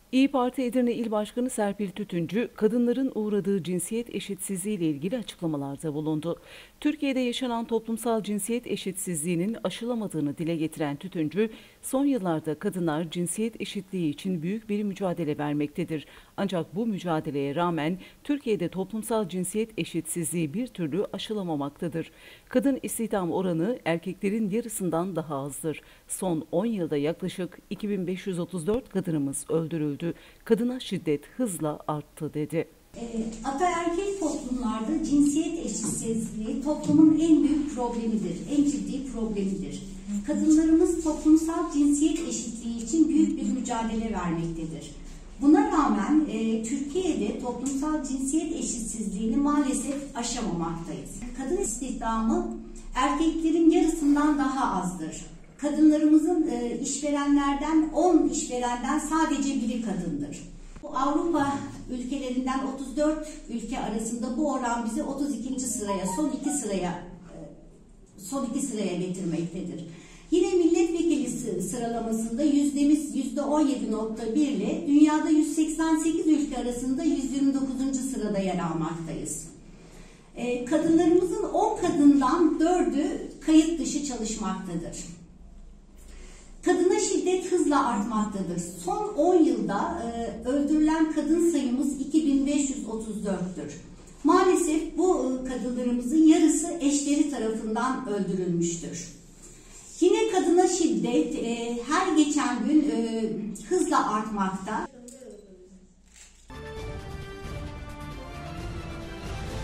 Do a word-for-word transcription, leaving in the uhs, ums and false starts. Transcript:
İYİ Parti Edirne İl Başkanı Serpil Tütüncü, kadınların uğradığı cinsiyet eşitsizliği ile ilgili açıklamalarda bulundu. Türkiye'de yaşanan toplumsal cinsiyet eşitsizliğinin aşılamadığını dile getiren Tütüncü, son yıllarda kadınlar cinsiyet eşitliği için büyük bir mücadele vermektedir. Ancak bu mücadeleye rağmen Türkiye'de toplumsal cinsiyet eşitsizliği bir türlü aşılamamaktadır. Kadın istihdam oranı erkeklerin yarısından daha azdır. Son on yılda yaklaşık iki bin beş yüz otuz dört kadınımız öldürüldü. Kadına şiddet hızla arttı dedi. Ataerkil toplumlarda cinsiyet eşitsizliği toplumun en büyük problemidir, en ciddi problemidir. Kadınlarımız toplumsal cinsiyet eşitliği için büyük bir mücadele vermektedir. Buna rağmen e, Türkiye'de toplumsal cinsiyet eşitsizliğini maalesef aşamamaktayız. Kadın istihdamı erkeklerin yarısından daha azdır. Kadınlarımızın e, işverenlerden on işverenden sadece biri kadındır. Bu Avrupa ülkelerinden otuz dört ülke arasında bu oran bizi otuz ikinci sıraya, son iki sıraya e, son iki sıraya getirmektedir. Yine milletvekili sıralamasında yüzdemiz yüzde on yedi nokta bir ile dünyada yüz seksen sekiz ülke arasında yüz yirmi dokuzuncu sırada yer almaktayız. E, kadınlarımızın on kadından dördü kayıt dışı çalışmaktadır. Kadına şiddet hızla artmaktadır. Son on yılda e, öldürülen kadın sayımız iki bin beş yüz otuz dörttür. Maalesef bu e, kadınlarımızın yarısı eşleri tarafından öldürülmüştür. Yine kadına şiddet e, her geçen gün e, hızla artmakta.